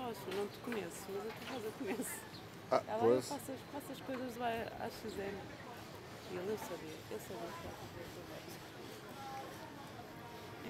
Rocha, não te conheço, mas a tua Rosa conhece. Ah, Ela, eu pois. faço as coisas lá à XM. E ele, eu sabia.